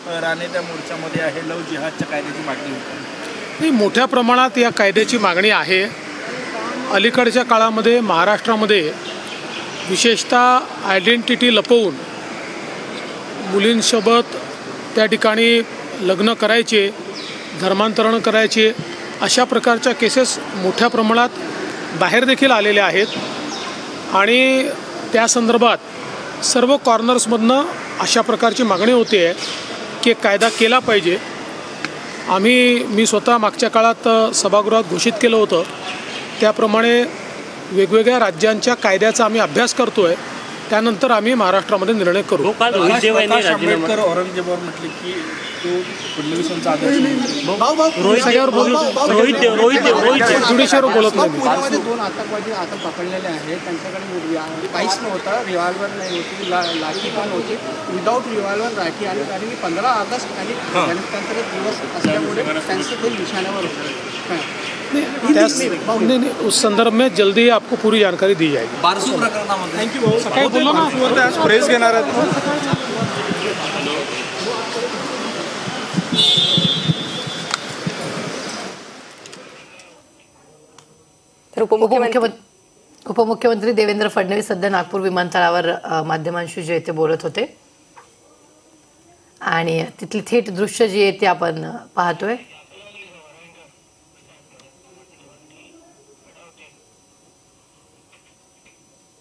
राणे त्या मोर्चामध्ये आहे, लव जिहादच्या कायद्याची मागणी होती? ही मोठ्या प्रमाणात या कायद्याची मागणी आहे. अलीकडच्या काळामध्ये महाराष्ट्रामध्ये विशेषतः आयडेंटिटी लपवून मुलींसोबत त्या ठिकाणी लग्न करायचे, धर्मांतरण करायचे, अशा प्रकारच्या केसेस मोठ्या प्रमाणात बाहेर देखील आलेल्या आहेत. आणि त्या संदर्भात सर्व कॉर्नर्समधनं अशा प्रकारची मागणी होते आहे की कायदा केला पाहिजे. मी स्वतः मागच्या काळात सभागृहात घोषित केलं होतं, त्याप्रमाणे वेगवेगळ्या राज्यांच्या कायद्याचा आम्ही अभ्यास करतो आहे. त्यानंतर आम्ही महाराष्ट्रामध्ये निर्णय करू. आंबेडकर औरंगजेबावर म्हटले की तो फडणवीसांचा आदर्श जुडिशियरवर बोलत नाही. 2 आतंकवादी आता पकडलेले आहेत, त्यांच्याकडे काहीच नव्हतं, रिव्हॉल्वर नाही होती, लाठी पण होती, विदाऊट रिव्हॉल्वर राठी. आणि कारण की 15 ऑगस्ट आणि गणतंत्र दिवस असल्यामुळे त्यांचं ते निशाण्यावर होतं. उस संदर्भ में जल्दी ही आपको पूरी जानकारी दी जाएगी. बारसू प्रकरणामध्ये थँक्यू भाऊ. सकाळी बोललो ना, आज प्रेस घेणार आहेत. तर उपमुख्यमंत्री देवेंद्र फडणवीस सध्या नागपूर विमानतळावर माध्यमांशी जे ते बोलत होते आणि तिथली थेट दृश्य जी आहे ते आपण पाहतोय.